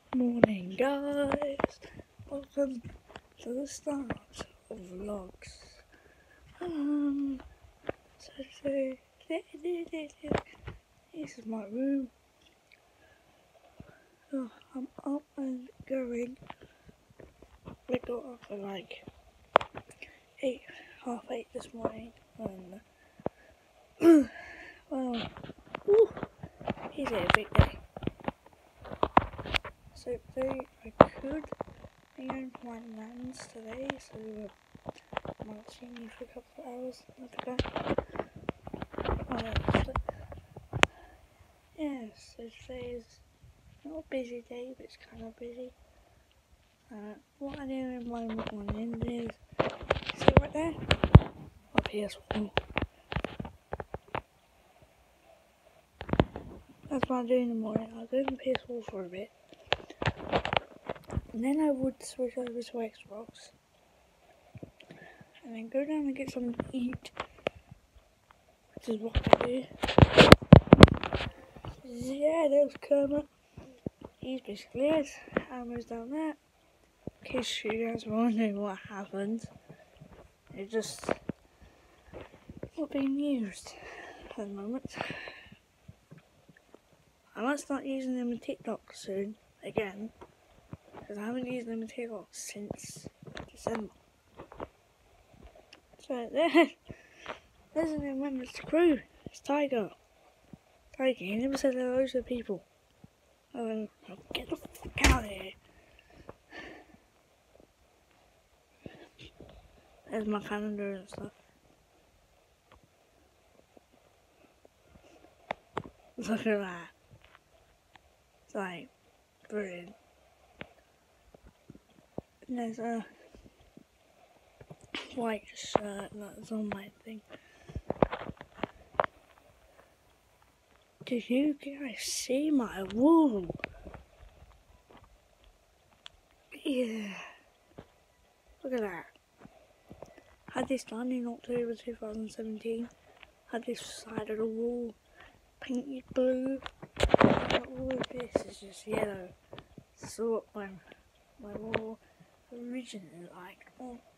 Morning guys, welcome to the start of vlogs. So today, this is my room. I'm up and going. We got up at like 8:30 this morning, and well, it's a big day. So today I could be going to my nan's today, so I might see you for a couple of hours after that. Yeah, so today is not a busy day, but it's kind of busy. What I do in my morning is, see right there? My PS4. That's what I do in the morning. I'll go to PS4 for a bit. And then I would switch over to Xbox. And then go down and get something to eat. Which is what I do. Yeah, there's Kermit. He's basically it. Hammer's down there. In case you guys are wondering what happened, it's just not being used at the moment. I might start using them in TikTok soon, again, because I haven't used them in TikTok since December. So there's a new member to the crew. It's Tiger. Tiger, he never said hello to people. Oh, get the fuck out of here. There's my calendar and stuff. Look at that. It's like, brilliant. And there's a white shirt that's on my thing. Did you guys see my wall? Yeah. Look at that. Had this done in October 2017. Had this side of the wall painted blue. And all of this is just yellow. So what my wall originally like.